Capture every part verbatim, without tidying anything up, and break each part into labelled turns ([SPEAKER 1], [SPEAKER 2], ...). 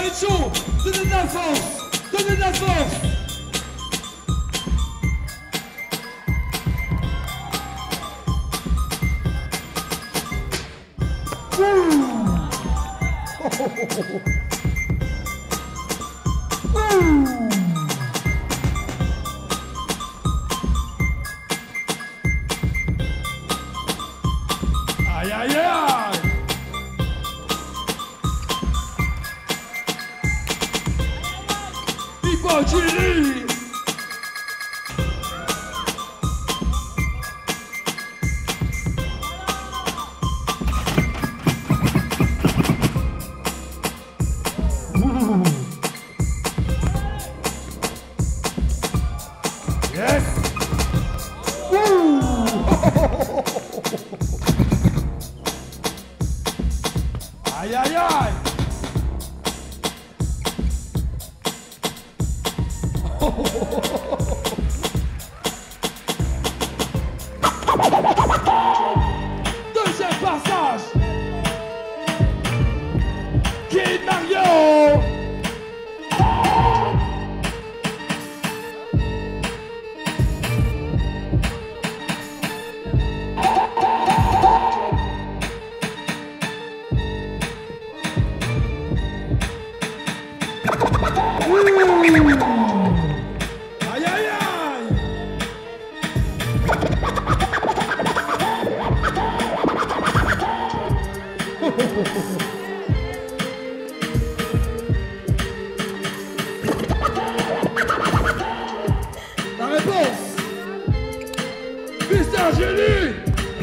[SPEAKER 1] être chaud. Donnez de la force. Donnez de la force. Ouh. Oh, oh, oh, oh. Ouh. Aïe aïe aïe. Viva Chili. Yes. Ouh. Aïe aïe aïe. Deuxième passage. Kid Mario. Aïe aïe aïe. La réponse. Mister Génie.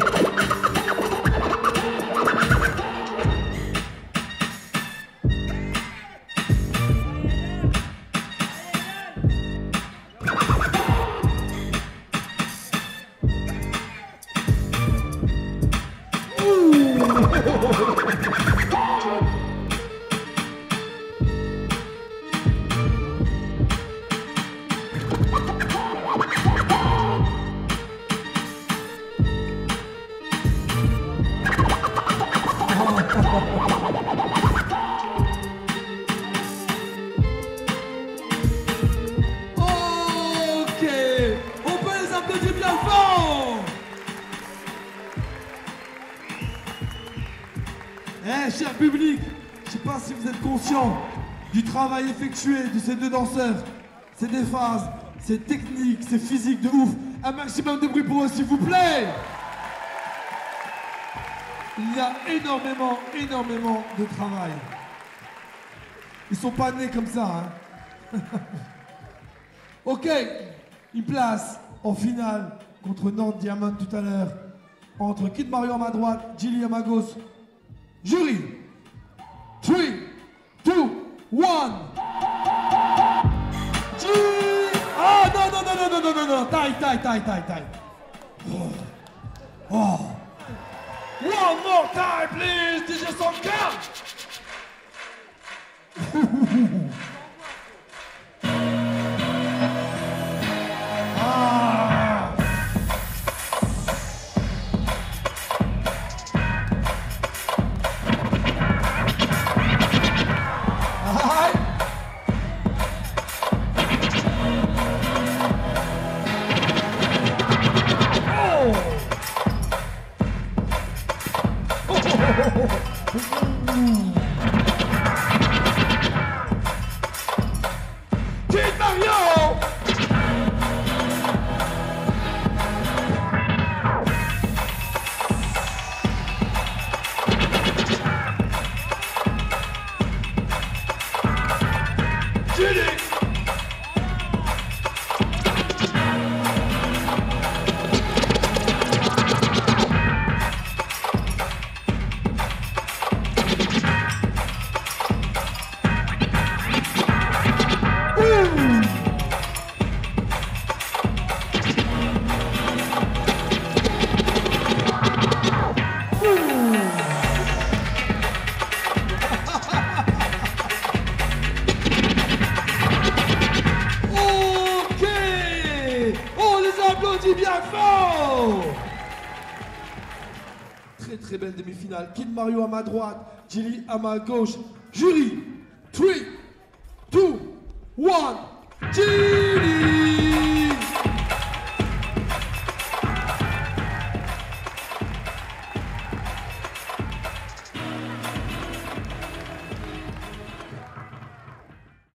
[SPEAKER 1] Ok, on peut les applaudir bien fort. Eh, cher public, je sais pas si vous êtes conscient du travail effectué de ces deux danseurs. C'est des phases, c'est technique, c'est physique de ouf. Un maximum de bruit pour eux, s'il vous plaît. Il y a énormément, énormément de travail. Ils sont pas nés comme ça, hein. Ok, une place en finale contre Nantes Diamond tout à l'heure. Entre Kid Mario à ma droite, Gilly à ma gauche. Jury, three, two, one. G. Ah non, non, non, non, non, non, non, non, taille, taille, taille, taille, taille. Oh. Oh. One more time, please, D J Sanka. Ah. Aïe. Oh. Kid Mario. Judy. Applaudis bien fort. Très très belle demi-finale. Kid Mario à ma droite, Gilly à ma gauche. Jury, three, one, two.